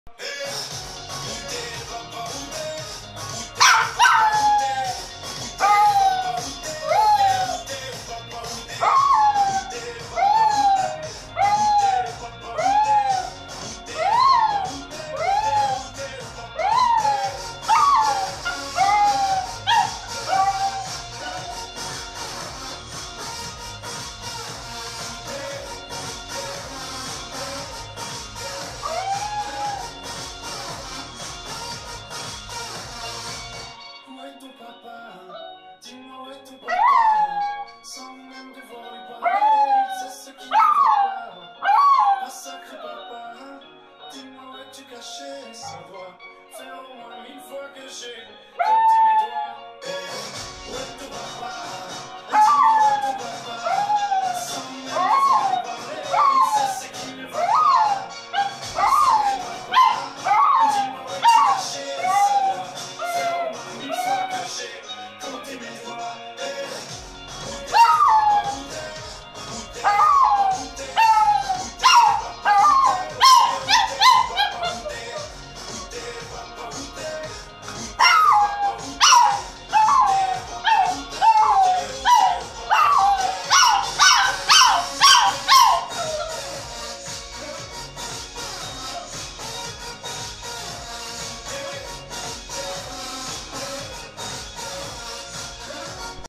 Dis-moi où est ton papa, sans même devoir lui parler, c'est ce qui ne va pas. Ah sacré papa, dis-moi où es-tu caché, sans voix, fait au moins 1000 fois que j'ai compté mes doigts.